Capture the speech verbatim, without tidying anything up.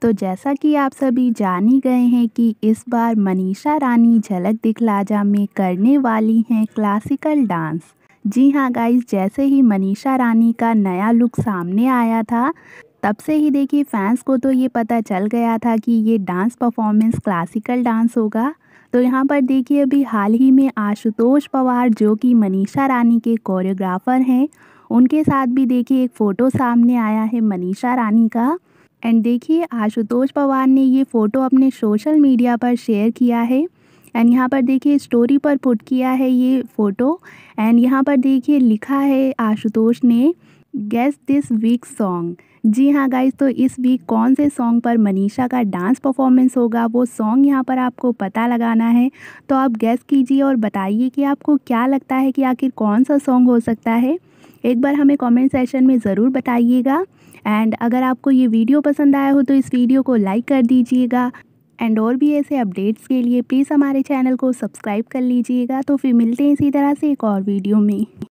तो जैसा कि आप सभी जान ही गए हैं कि इस बार मनीषा रानी झलक दिखला जा में करने वाली हैं क्लासिकल डांस। जी हाँ गाइस, जैसे ही मनीषा रानी का नया लुक सामने आया था, तब से ही देखिए फैंस को तो ये पता चल गया था कि ये डांस परफॉर्मेंस क्लासिकल डांस होगा। तो यहाँ पर देखिए अभी हाल ही में आशुतोष पवार, जो कि मनीषा रानी के कोरियोग्राफर हैं, उनके साथ भी देखिए एक फ़ोटो सामने आया है मनीषा रानी का। एंड देखिए आशुतोष पवार ने ये फ़ोटो अपने सोशल मीडिया पर शेयर किया है। एंड यहाँ पर देखिए स्टोरी पर पुट किया है ये फ़ोटो। एंड यहाँ पर देखिए लिखा है आशुतोष ने, गेस दिस वीक सॉन्ग। जी हाँ गाइस, तो इस वीक कौन से सॉन्ग पर मनीषा का डांस परफॉर्मेंस होगा, वो सॉन्ग यहाँ पर आपको पता लगाना है। तो आप गेस कीजिए और बताइए कि आपको क्या लगता है कि आखिर कौन सा सॉन्ग हो सकता है। एक बार हमें कमेंट सेक्शन में ज़रूर बताइएगा। एंड अगर आपको ये वीडियो पसंद आया हो तो इस वीडियो को लाइक कर दीजिएगा। एंड और भी ऐसे अपडेट्स के लिए प्लीज़ हमारे चैनल को सब्सक्राइब कर लीजिएगा। तो फिर मिलते हैं इसी तरह से एक और वीडियो में।